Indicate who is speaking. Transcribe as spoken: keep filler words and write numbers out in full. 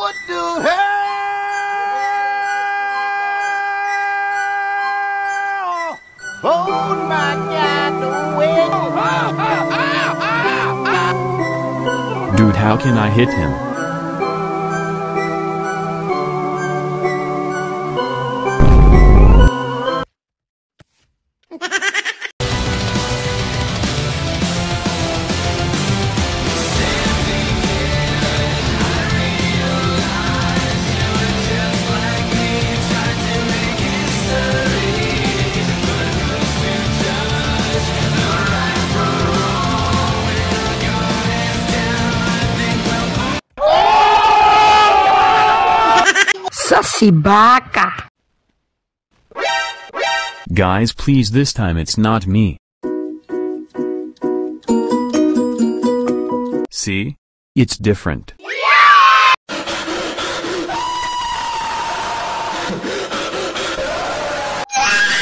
Speaker 1: What the hell? Oh my God, no way.
Speaker 2: Dude, how can I hit him?
Speaker 3: Sasibaca.
Speaker 2: Guys, please, this time it's not me. See? It's different.